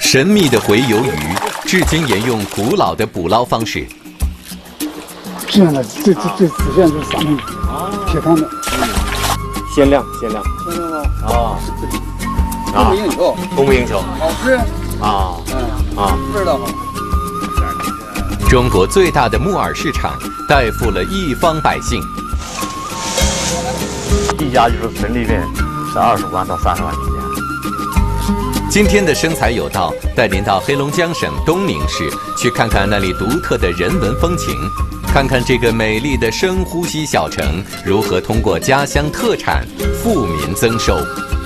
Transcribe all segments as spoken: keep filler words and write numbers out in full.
神秘的洄游鱼，至今沿用古老的捕捞方式。 这样的，这这这子线是三米，铁汤的， 鲜亮鲜亮， 鲜亮吗？ 啊， 供不应求， 供不应求， 好吃啊， 嗯啊， 味道好。 中国最大的木耳市场带富了一方百姓。 一家就是纯利润是二十万到三十万之间。 今天的生财有道带您到黑龙江省东宁市去看看那里独特的人文风情，看看这个美丽的深呼吸小城如何通过家乡特产富民增收。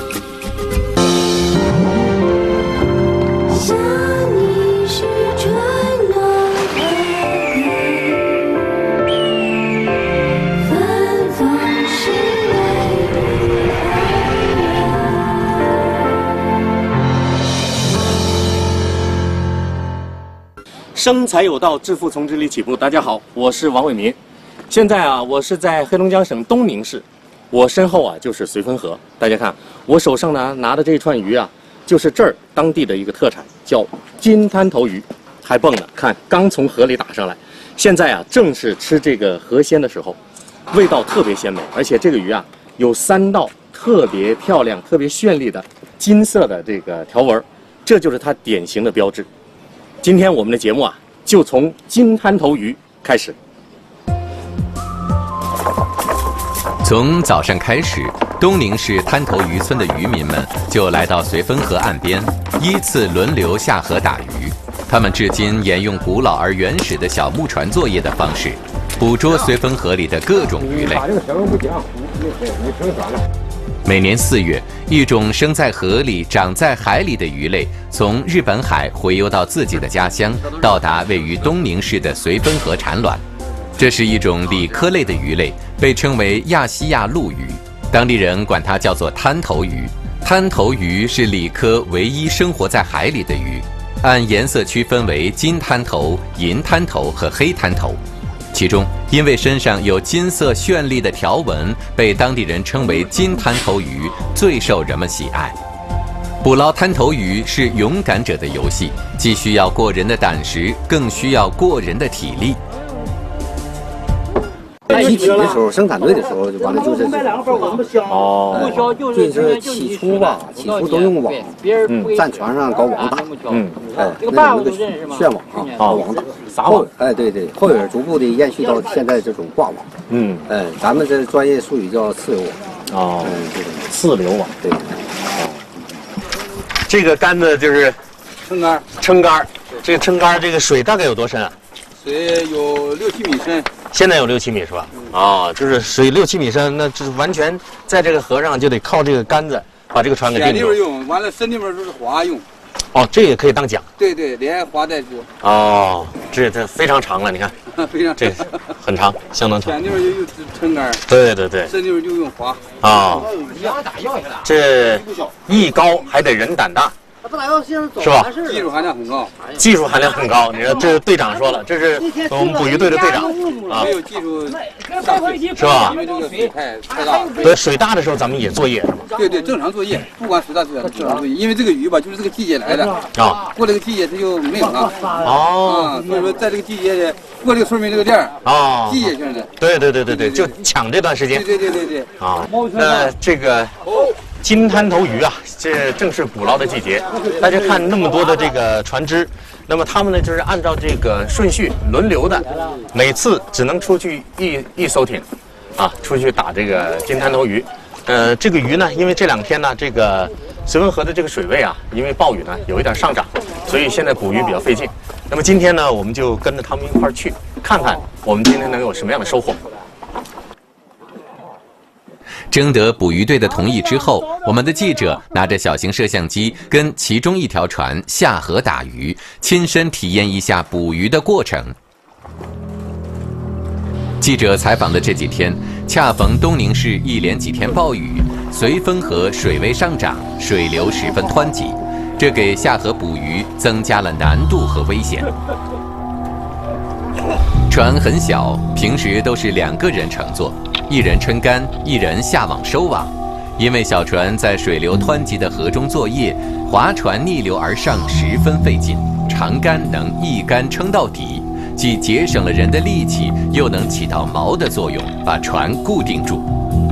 生财有道，致富从这里起步。大家好，我是王伟民。现在啊，我是在黑龙江省东宁市，我身后啊就是绥芬河。大家看，我手上呢拿的这串鱼啊，就是这儿当地的一个特产，叫金滩头鱼，还蹦呢。看，刚从河里打上来，现在啊正是吃这个河鲜的时候，味道特别鲜美，而且这个鱼啊有三道特别漂亮、特别绚丽的金色的这个条纹，这就是它典型的标志。今天我们的节目啊，就从金滩头鱼开始。 从早上开始，东宁市滩头渔村的渔民们就来到绥芬河岸边，依次轮流下河打鱼。他们至今沿用古老而原始的小木船作业的方式，捕捉绥芬河里的各种鱼类。每年四月，一种生在河里、长在海里的鱼类，从日本海洄游到自己的家乡，到达位于东宁市的绥芬河产卵。这是一种鲤科类的鱼类，被称为亚细亚陆鱼，当地人管它叫做滩头鱼。滩头鱼是鲤科唯一生活在海里的鱼，按颜色区分为金滩头、银滩头和黑滩头。其中，因为身上有金色绚丽的条纹，被当地人称为金滩头鱼，最受人们喜爱。捕捞滩头鱼是勇敢者的游戏，既需要过人的胆识，更需要过人的体力。 起体的时候，生产队的时候，完了就是哦，就是起初吧，起初都用网，嗯，站船上搞网打，嗯，哎，那个旋网啊，搞网打， 撒网， 哎，对对，后边逐步的延续到现在这种挂网，嗯，哎，咱们这专业术语叫刺流网， 哦， 嗯，这种刺流网， 对， 这个杆子就是撑杆， 撑杆，这个撑杆这个水大概有多深啊？ 水有六七米深。 现在有六七米是吧？哦，就是水六七米深，那就是完全在这个河上就得靠这个杆子把这个船给定住。 浅地方用，完了深地方都是划用。 哦，这也可以当桨。 对对，连划带捉。 哦，这这非常长了，你看， 非常这很长，相当长。 浅地方就用撑杆， 对对对。 深地方就用划。 啊，这艺高还得人胆大。是吧？ 技术含量很高， 技术含量很高。你说这队长说了，这是我们捕鱼队的队长啊， 没有技术是吧？ 因为这个水太太大了。 对，水大的时候咱们也作业是吧？ 对对，正常作业，不管水大水小正常作业，因为这个鱼吧，就是这个季节来的啊， 过这个季节它就没有了哦， 啊，所以说在这个季节里过这个村民这个店儿啊， 季节性的， 对对对对对，就抢这段时间。 对对对对对啊，那这个。金滩头鱼啊，这正是捕捞的季节。大家看那么多的这个船只，那么他们呢就是按照这个顺序轮流的，每次只能出去一一艘艇，啊，出去打这个金滩头鱼。呃，这个鱼呢，因为这两天呢，这个绥芬河的这个水位啊，因为暴雨呢有一点上涨，所以现在捕鱼比较费劲。那么今天呢，我们就跟着他们一块儿去看看，我们今天能有什么样的收获。 征得捕鱼队的同意之后，我们的记者拿着小型摄像机跟其中一条船下河打鱼，亲身体验一下捕鱼的过程。记者采访的这几天，恰逢东宁市一连几天暴雨，绥芬河水位上涨，水流十分湍急，这给下河捕鱼增加了难度和危险。船很小，平时都是两个人乘坐，一人撑杆，一人下网收网。 因为小船在水流湍急的河中作业，划船逆流而上十分费劲，长杆能一杆撑到底，既节省了人的力气，又能起到锚的作用，把船固定住。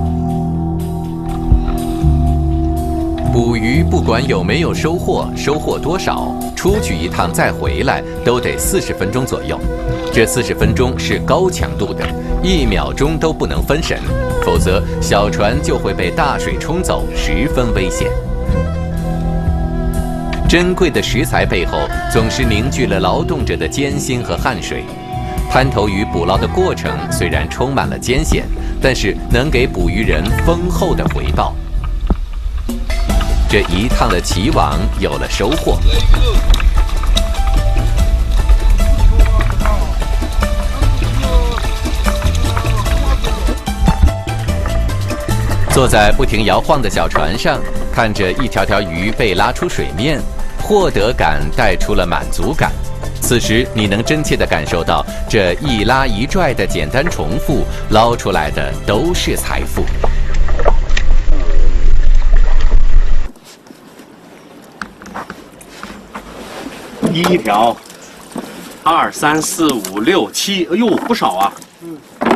捕鱼不管有没有收获，收获多少，出去一趟再回来都得四十分钟左右。这四十分钟是高强度的，一秒钟都不能分神，否则小船就会被大水冲走，十分危险。珍贵的食材背后，总是凝聚了劳动者的艰辛和汗水。滩头鱼捕捞的过程虽然充满了艰险，但是能给捕鱼人丰厚的回报。这一趟的起网有了收获。坐在不停摇晃的小船上，看着一条条鱼被拉出水面，获得感带出了满足感。此时你能真切地感受到，这一拉一拽的简单重复，捞出来的都是财富。 第一条，二三四五六七，哎呦，不少啊！ 嗯，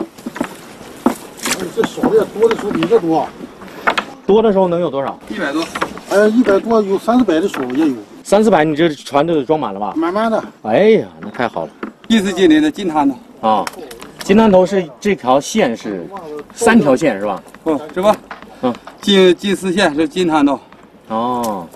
这少的也多的时候比这多， 多的时候能有多少？ 一百多。哎，一百多有三四百的时候也有。 三四百，你这船都得装满了吧？ 慢慢的。 哎呀，那太好了！ 第四季里的金滩头啊，金滩头是这条线是三条线是吧？ 哦，是吧？ 嗯， 金金丝线是金滩头。 哦。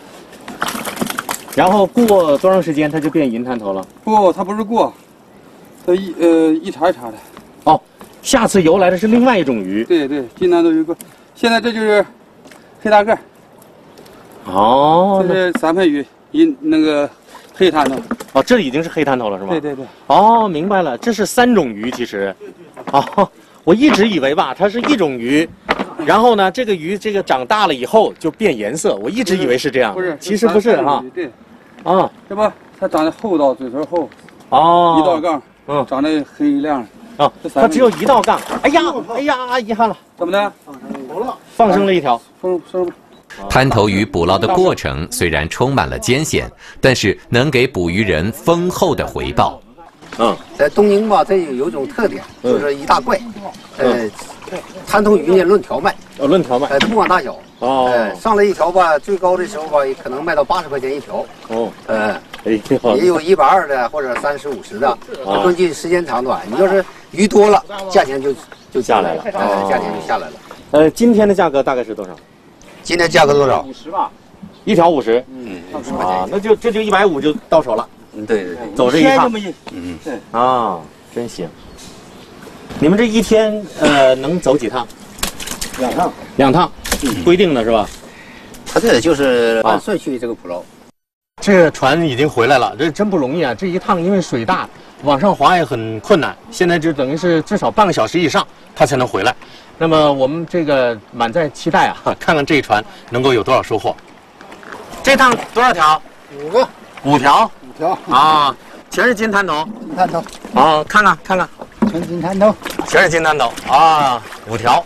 然后过多长时间它就变银滩头了？ 不，它不是过，它一呃一茬一茬的。 哦，下次游来的是另外一种鱼。 对对，金滩头有个，现在这就是黑大个。 哦， 这是三盆鱼，银那个黑滩头。 哦，这已经是黑滩头了是吗？ 对对对。 哦，明白了，这是三种鱼其实。哦，我一直以为吧，它是一种鱼。然后呢，这个鱼这个长大了以后就变颜色，我一直以为是这样， 不是， 其实不是哈。 对， 啊， 这不，它长得厚道，嘴唇厚， 哦， 一道杠，嗯，长得黑亮。 啊，它只有一道杠。哎呀，哎呀，遗憾了， 怎么的？ 放生了一条， 放生了。 滩头鱼捕捞的过程虽然充满了艰险，但是能给捕鱼人丰厚的回报。 嗯，在东宁吧，这有一种特点，就是一大怪，呃。滩头鱼呢论条卖， 哦，论条卖， 呃，不管大小，哦，呃，上来一条吧，最高的时候吧，可能卖到八十块钱一条，哦，呃，哎，也有一百二的或者三十五十的，根据时间长短，你要是鱼多了，价钱就就下来了，呃，价钱就下来了。 呃，今天的价格大概是多少？ 今天价格多少？ 五十吧，一条五十，嗯，啊，那就这就一百五就到手了， 嗯，对对对， 走这一趟， 嗯，对， 啊，真行。你们这一天呃能走几趟？ 两趟， 两趟，嗯、规定的是吧？ 他这就是按顺序这个捕捞。 这船已经回来了，这真不容易啊！这一趟因为水大，往上划也很困难。现在就等于是至少半个小时以上，它才能回来。那么我们这个满载期待啊，看看这一船能够有多少收获。这趟多少条？ 五个。 五条。 五条。 啊，全是金滩头。 金滩头。 啊，看看看看。 全金滩头， 全是金滩头啊，五条。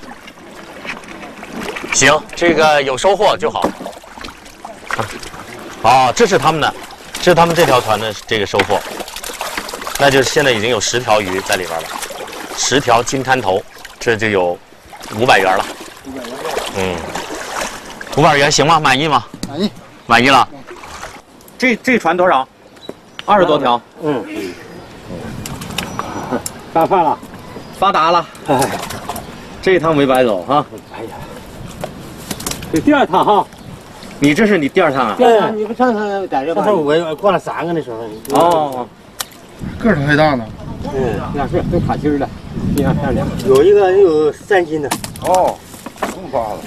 行，这个有收获就好。哦，这是他们的，这是他们这条船的这个收获。那就是现在已经有十条鱼在里边了，十条金滩头，这就有五百元了。五百元。嗯，五百元行吗？满意吗？ 满意。 满意了。这这船多少？二十多条。嗯。 干饭了， 发达了，哎，这一趟没白走哈。 哎呀，这第二趟哈， 你这是你第二趟啊？ 第二趟你不上趟在这吧？上我挂了三个那时候。 哦， 个儿还大呢。 嗯，那是都卡筋的，一样漂亮。 有一个有三斤的。哦，这么大了。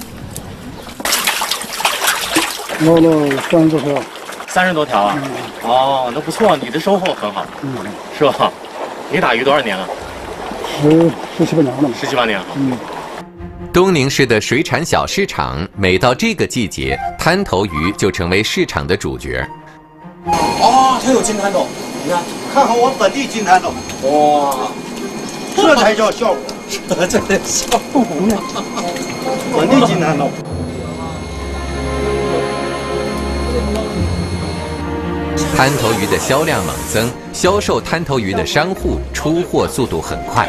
捞了三十多条。 三十多条啊？嗯、哦，那不错，你的收获很好，嗯，是吧？你打鱼多少年了？ 十十七八年了。 十七八年。嗯。 东宁市的水产小市场，每到这个季节，滩头鱼就成为市场的主角。 哦，它有金滩头，你看， 看看我本地金滩头。 哇， 这才叫效果， 这才效果。 本地金滩头。 滩头鱼的销量猛增，销售滩头鱼的商户出货速度很快。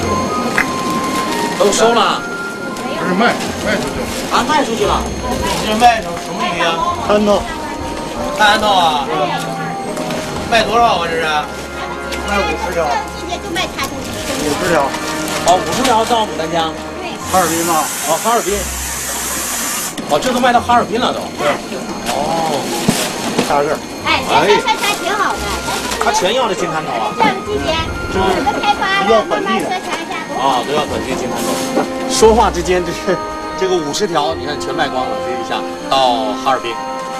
都收了， 这是卖卖出去了啊，卖出去了。 这卖什什么鱼啊？ 滩头， 滩头啊？卖多少啊？这是？ 卖五十条。 今天就卖滩头鱼。 五十条。 哦，五十条到牡丹江。 对。 哈尔滨吗？ 哦，哈尔滨。哦，这都卖到哈尔滨了都。 对。 哦， 大个儿。 哎，这山山挺好的。 他全要的金滩头啊。 这个季节，什么开发了，慢慢说全下。 啊，都要本地金滩头。说话之间，这是这个五十条，你看全卖光了，这一下到哈尔滨。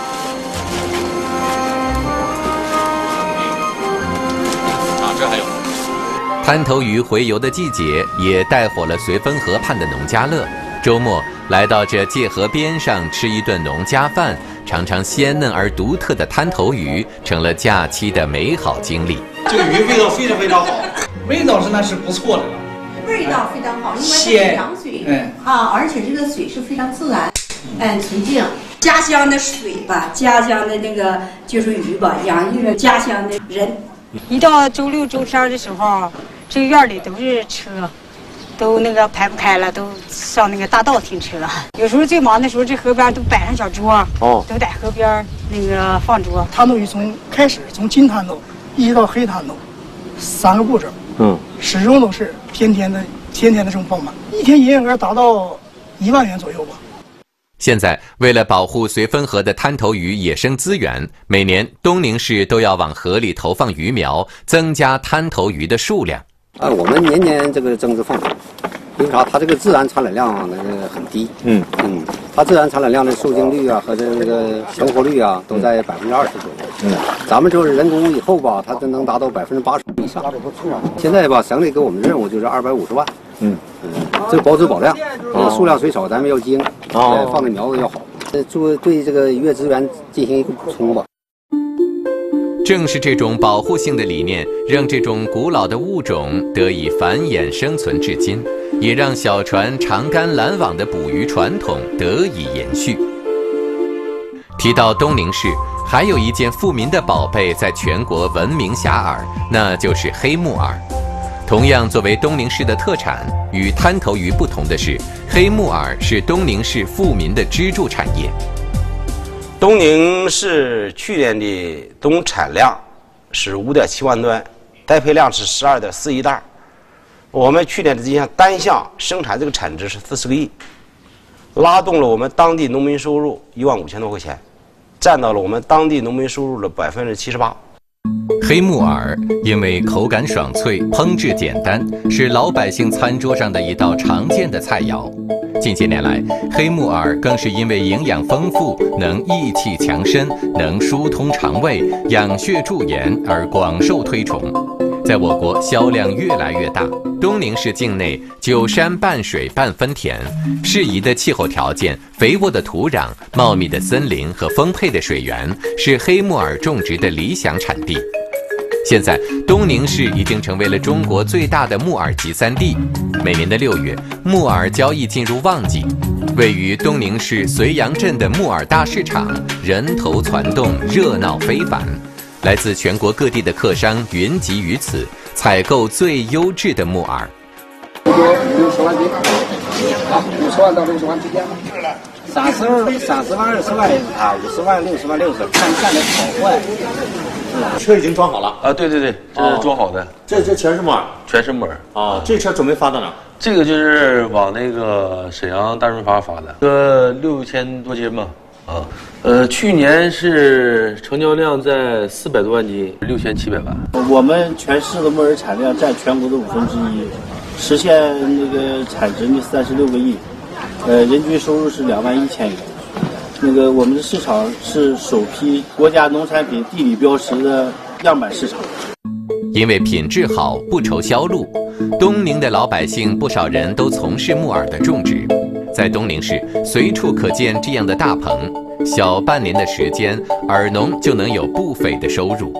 啊，这还有。 滩头鱼洄游的季节，也带火了绥芬河畔的农家乐。周末来到这界河边上吃一顿农家饭，尝尝鲜嫩而独特的滩头鱼，成了假期的美好经历。 这个鱼味道非常非常好，味道是那是不错的了。 味道非常好，因为它是凉水，嗯啊，而且这个水是非常自然，嗯，纯净。家乡的水吧，家乡的那个就是鱼吧，养育了家乡的人。 一到周六周天的时候，这院里都是车，都那个排不开了，都上那个大道停车。有时候最忙的时候，这河边都摆上小桌，哦，都在河边那个放桌。 滩头鱼从开始从金滩头一直到黑滩头，三个步骤，嗯，始终都是天天的天天的这种爆满，一天营业额达到一万元左右吧。 现在，为了保护绥芬河的滩头鱼野生资源，每年东宁市都要往河里投放鱼苗，增加滩头鱼的数量。 啊，我们年年这个增殖放水，因为啥？它这个自然产卵量那个很低。嗯嗯，它自然产卵量的受精率啊和这个成活率啊都在百分之二十左右。嗯，咱们就是人工以后吧，它都能达到百分之八十以上。现在吧，省里给我们任务就是二百五十万。嗯嗯，这保质保量，啊，数量虽少，咱们要精，哦，放的苗子要好，这做对这个渔业资源进行一个补充吧。 正是这种保护性的理念，让这种古老的物种得以繁衍生存至今，也让小船长竿拦网的捕鱼传统得以延续。提到东宁市，还有一件富民的宝贝在全国闻名遐迩，那就是黑木耳。同样作为东宁市的特产，与滩头鱼不同的是，黑木耳是东宁市富民的支柱产业。 东宁市去年的总产量是五点七万吨，待配量是十二点四亿袋。我们去年的这项单项生产这个产值是四十个亿，拉动了我们当地农民收入一万五千多块钱，占到了我们当地农民收入的百分之七十八。 黑木耳因为口感爽脆，烹制简单，是老百姓餐桌上的一道常见的菜肴。近些年来，黑木耳更是因为营养丰富，能益气强身，能疏通肠胃、养血助颜而广受推崇，在我国销量越来越大。东宁市境内九山半水半分田，适宜的气候条件、肥沃的土壤、茂密的森林和丰沛的水源，是黑木耳种植的理想产地。现在，东宁市已经成为了中国最大的木耳集散地。每年的六月，木耳交易进入旺季，位于东宁市绥阳镇的木耳大市场人头攒动，热闹非凡。来自全国各地的客商云集于此，采购最优质的木耳。 六十万斤，啊，五十万到六十万之间。 三十、三十万、二十万啊，五十万、六十万、六十，看干的好坏。 车已经装好了啊！对对对，这是装好的。 哦、这这全是木耳， 全是木耳啊！这车准备发到哪？ 这个就是往那个沈阳大润发发的，个六千多斤吧。啊，呃，去年是成交量在四百多万斤，六千七百万。 我们全市的木耳产量占全国的五分之一，实现那个产值呢三十六个亿，呃，人均收入是两万一千元。那个我们的市场是首批国家农产品地理标识的样板市场。 因为品质好，不愁销路，东宁的老百姓不少人都从事木耳的种植。在东宁市，随处可见这样的大棚，小半年的时间，耳农就能有不菲的收入。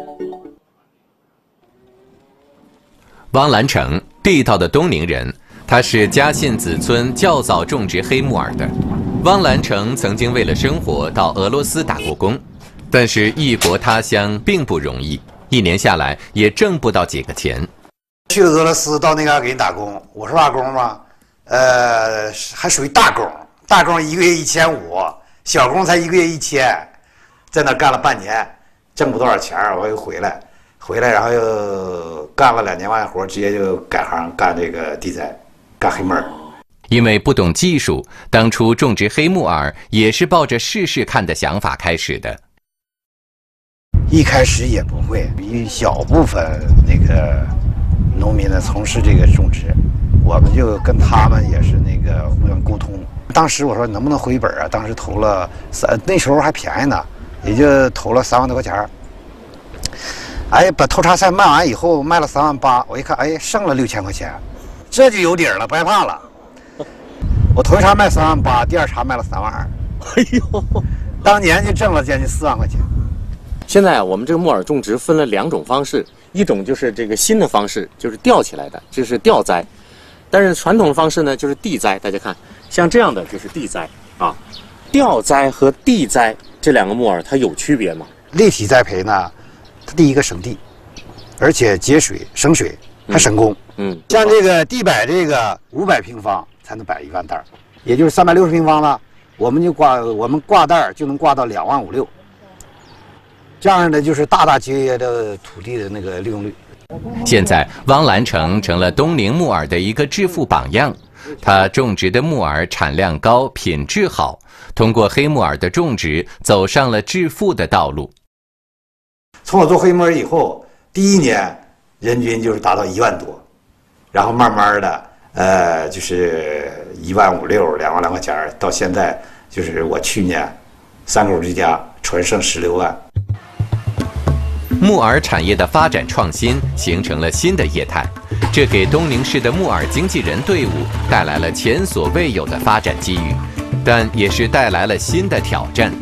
汪兰成，地道的东宁人，他是嘉信子村较早种植黑木耳的。汪兰成曾经为了生活到俄罗斯打过工， 但是异国他乡并不容易，一年下来也挣不到几个钱。 去俄罗斯到那嘎给人打工，我说打工嘛，呃，还属于大工，大工一个月一千五，小工才一个月一千，在那干了半年，挣不多少钱，我又回来，回来然后又干了两年完活，直接就改行干这个地栽，干黑木耳。 因为不懂技术，当初种植黑木耳也是抱着试试看的想法开始的。 一开始也不会，一小部分那个农民呢从事这个种植，我们就跟他们也是那个互相沟通。当时我说能不能回本啊？当时投了三，那时候还便宜呢，也就投了三万多块钱。哎，把头茬菜卖完以后卖了三万八，我一看，哎，剩了六千块钱，这就有底儿了，不害怕了。我头一茬卖三万八，第二茬卖了三万二。哎呦，当年就挣了将近四万块钱。 现在我们这个木耳种植分了两种方式，一种就是这个新的方式，就是吊起来的，这是吊栽；但是传统的方式呢，就是地栽。大家看，像这样的就是地栽啊。吊栽和地栽这两个木耳它有区别吗？ 立体栽培呢，它第一个省地，而且节水、省水，还省工。嗯，嗯像这个地摆这个五百平方才能摆一万袋，也就是三百六十平方了，我们就挂我们挂袋就能挂到两万五六。这样的就是大大节约的土地的那个利用率。 现在，汪兰成成了东宁木耳的一个致富榜样。他种植的木耳产量高，品质好，通过黑木耳的种植，走上了致富的道路。 从我做黑木耳以后，第一年人均就是达到一万多，然后慢慢的，呃，就是一万五六、两万来块钱，到现在就是我去年三口之家纯剩十六万。 木耳产业的发展创新形成了新的业态，这给东宁市的木耳经纪人队伍带来了前所未有的发展机遇，但也是带来了新的挑战。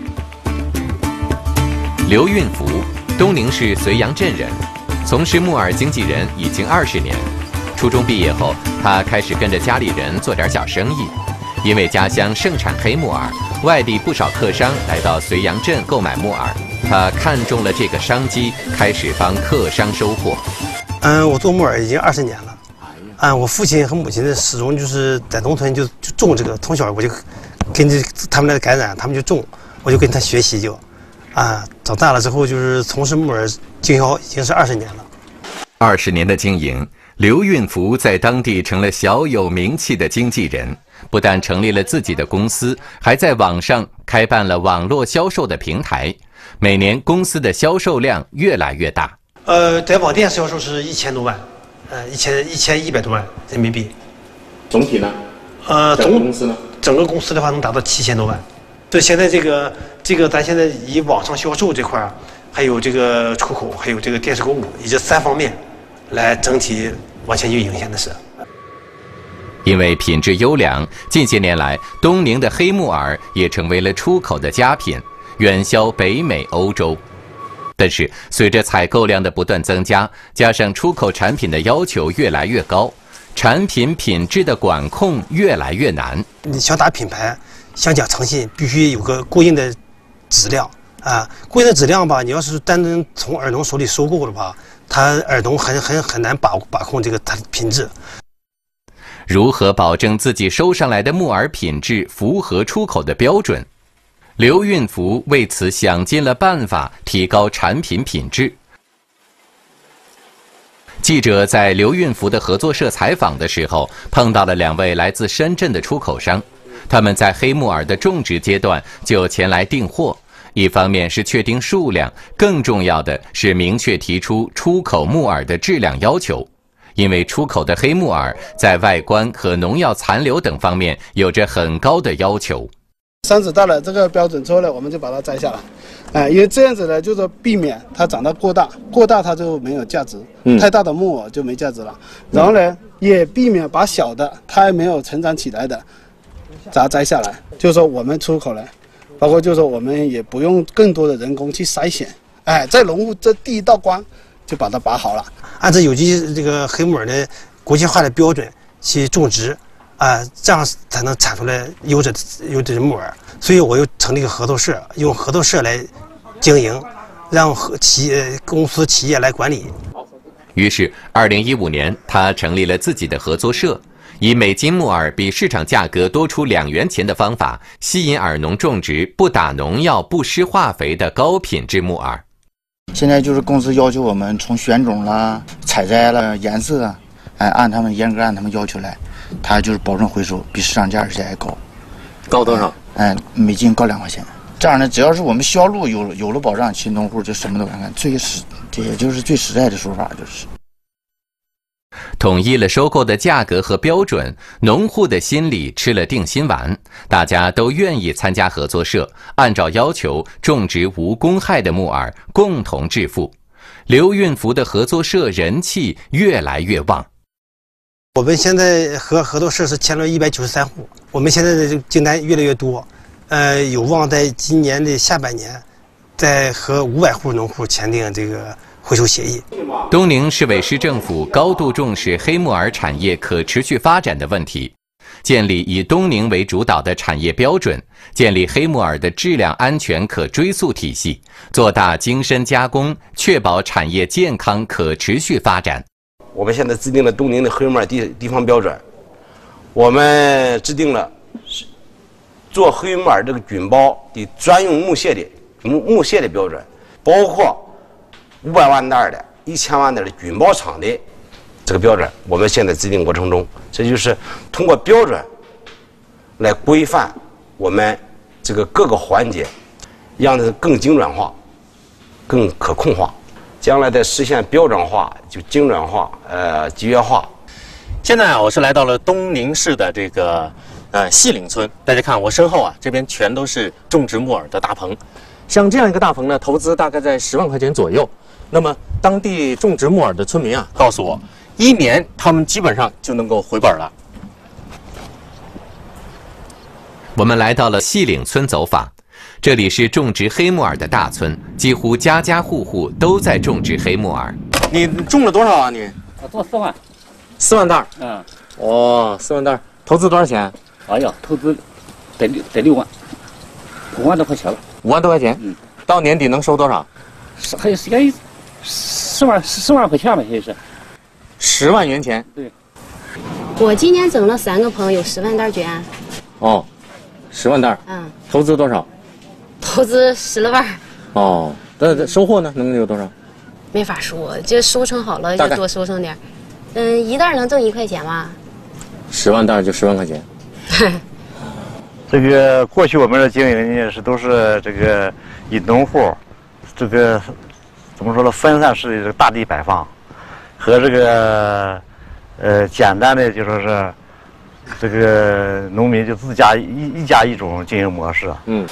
刘运福，东宁市绥阳镇人，从事木耳经纪人已经二十年。初中毕业后，他开始跟着家里人做点小生意。因为家乡盛产黑木耳，外地不少客商来到绥阳镇购买木耳。他看中了这个商机，开始帮客商收货。 嗯，我做木耳已经二十年了。嗯，我父亲和母亲的始终就是在农村就就种这个，从小我就跟着他们来感染，他们就种，我就跟他学习就，啊，长大了之后就是从事木耳经销已经是二十年了。 二十年的经营，刘运福在当地成了小有名气的经纪人。不但成立了自己的公司，还在网上开办了网络销售的平台，每年公司的销售量越来越大。 呃，在网店销售是一千多万，呃，一千一千一百多万人民币。 总体呢？ 呃， 总公司呢？ 整个公司的话能达到七千多万。对，现在这个这个，咱现在以网上销售这块儿，还有这个出口，还有这个电视购物，以这三方面来整体往前运营，现在是。 因为品质优良，近些年来，东宁的黑木耳也成为了出口的佳品，远销北美、欧洲。但是，随着采购量的不断增加，加上出口产品的要求越来越高，产品品质的管控越来越难。 你想打品牌，想讲诚信，必须有个过硬的质量啊！过硬的质量吧，你要是单单从耳农手里收购的话，他耳农很很很难把把控这个它的品质。 如何保证自己收上来的木耳品质符合出口的标准？刘运福为此想尽了办法，提高产品品质。记者在刘运福的合作社采访的时候，碰到了两位来自深圳的出口商，他们在黑木耳的种植阶段就前来订货。一方面是确定数量，更重要的是明确提出出口木耳的质量要求。因为出口的黑木耳在外观和农药残留等方面有着很高的要求。 山子到了这个标准之后呢，我们就把它摘下来，哎、呃，因为这样子呢，就是避免它长得过大，过大它就没有价值，嗯、太大的木耳就没价值了。然后呢，也避免把小的它还没有成长起来的，把它摘下来。就是说我们出口呢，包括就是说我们也不用更多的人工去筛选，哎，在农户这第一道关就把它拔好了。 按照有机这个黑木耳的国际化的标准去种植，啊、呃，这样才能产出来优质的优质的木耳。所以我又成立一个合作社，用合作社来经营，让企业公司企业来管理。 于是，二零一五年，他成立了自己的合作社，以每斤木耳比市场价格多出两元钱的方法，吸引耳农种植不打农药、不施化肥的高品质木耳。 现在就是公司要求我们从选种啦、采摘了、颜色啊，哎，按他们严格按他们要求来，他就是保证回收，比市场价而且还高。 高多少？ 哎，每斤高两块钱。这样呢，只要是我们销路有有了保障，其实农户就什么都敢干。最实，这也就是最实在的说法，就是。 统一了收购的价格和标准，农户的心里吃了定心丸，大家都愿意参加合作社，按照要求种植无公害的木耳，共同致富。刘运福的合作社人气越来越旺。 我们现在和合作社是签了一百九十三户，我们现在的订单越来越多，呃，有望在今年的下半年，再和五百户农户签订这个回收协议。 东宁市委市政府高度重视黑木耳产业可持续发展的问题，建立以东宁为主导的产业标准，建立黑木耳的质量安全可追溯体系，做大精深加工，确保产业健康可持续发展。 我们现在制定了东宁的黑木耳地地方标准，我们制定了做黑木耳这个菌包的专用木屑的木木屑的标准，包括五百万袋的、一千万袋的菌包厂的这个标准，我们现在制定过程中，这就是通过标准来规范我们这个各个环节，让它更精准化、更可控化。将来的实现标准化、就精准化、呃集约化。 现在啊，我是来到了东宁市的这个呃细岭村，大家看我身后啊，这边全都是种植木耳的大棚。像这样一个大棚呢，投资大概在十万块钱左右。那么当地种植木耳的村民啊，告诉我，一年他们基本上就能够回本了。 我们来到了细岭村走访。这里是种植黑木耳的大村，几乎家家户户都在种植黑木耳。 你种了多少啊？你？ 我种四万。 四万袋？ 嗯。 哦，四万袋，投资多少钱？ 哎呀，投资得六得六万，五万多块钱了。 五万多块钱？嗯。到年底能收多少？ 是还有是该十万十万块钱吧，也是。 十万元钱？ 对。 我今年整了三个棚，有十万袋卷。 哦，十万袋。 嗯。 投资多少？ 投资十来万。 哦，那收获呢？能有多少？ 没法说，就收成好了就多收成点。嗯，一袋能挣一块钱吧？ 十万袋就十万块钱。 这个过去我们的经营呢是都是这个以农户这个怎么说呢分散式的这个大地摆放和这个呃简单的就说是这个农民就自家一一家一种经营模式。 嗯。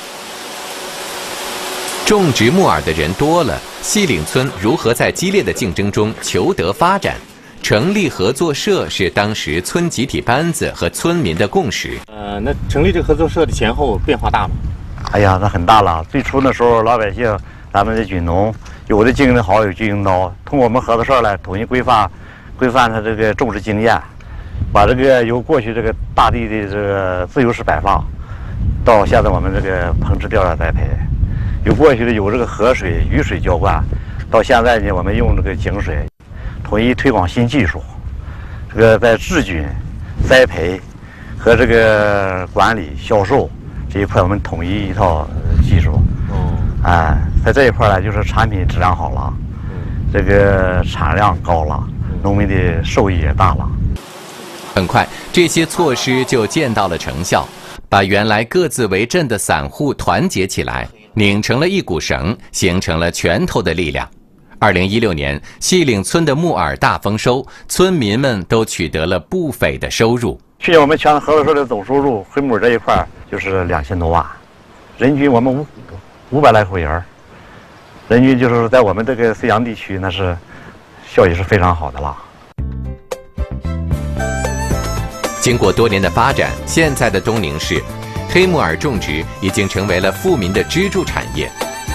种植木耳的人多了，细岭村如何在激烈的竞争中求得发展？成立合作社是当时村集体班子和村民的共识。 呃，那成立这个合作社的前后变化大吗？ 哎呀，那很大了。最初那时候，老百姓咱们的菌农，有的经营的好，有经营孬。通过我们合作社来统一规范，规范它这个种植经验，把这个由过去这个大地的这个自由式摆放，到现在我们这个棚制吊点栽培。有过去的有这个河水、雨水浇灌，到现在呢，我们用这个井水，统一推广新技术。这个在治菌、栽培和这个管理、销售这一块，我们统一一套技术。哦。哎，在这一块呢，就是产品质量好了，这个产量高了，农民的收益也大了。 很快，这些措施就见到了成效，把原来各自为阵的散户团结起来。拧成了一股绳，形成了拳头的力量。二零一六年，细岭村的木耳大丰收，村民们都取得了不菲的收入。 去年我们全合作社的总收入，黑木耳这一块就是两千多万，人均我们五五百来口人，人均就是在我们这个绥阳地区，那是效益是非常好的了。 经过多年的发展，现在的东宁市黑木耳种植已经成为了富民的支柱产业。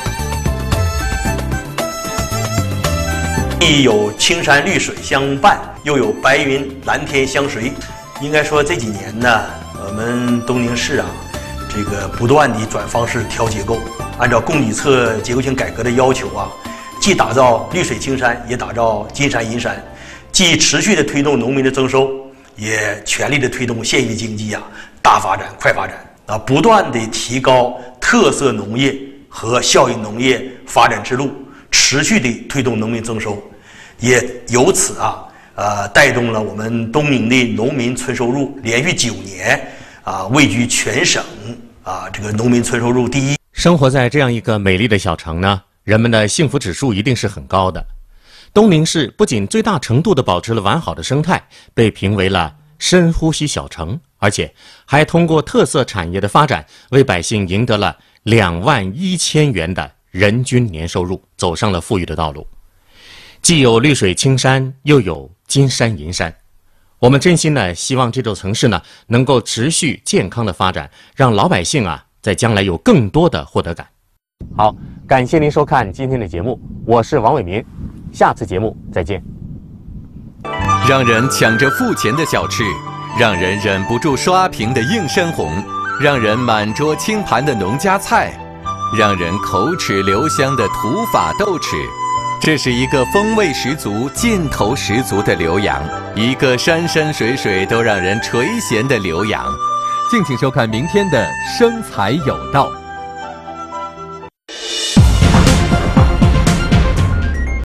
既有青山绿水相伴，又有白云蓝天相随。应该说这几年呢，我们东宁市啊，这个不断地转方式调结构， 按照供给侧结构性改革的要求啊，既打造绿水青山，也打造金山银山，既持续的推动农民的增收，也全力的推动县域经济啊大发展、快发展啊，不断的提高特色农业和效益农业发展之路，持续的推动农民增收，也由此啊呃带动了我们东宁的农民村收入连续九年啊位居全省啊这个农民村收入第一。 生活在这样一个美丽的小城呢，人们的幸福指数一定是很高的。东宁市不仅最大程度地保持了完好的生态，被评为了深呼吸小城，而且还通过特色产业的发展，为百姓赢得了两万一千元的人均年收入，走上了富裕的道路。既有绿水青山，又有金山银山。我们真心呢希望这座城市呢能够持续健康的发展，让老百姓啊在将来有更多的获得感。好，感谢您收看今天的节目，我是王伟民，下次节目再见。 让人抢着付钱的小吃，让人忍不住刷屏的映山红，让人满桌清盘的农家菜，让人口齿留香的土法豆豉。这是一个风味十足、劲头十足的浏阳，一个山山水水都让人垂涎的浏阳。 敬请收看明天的《生财有道》。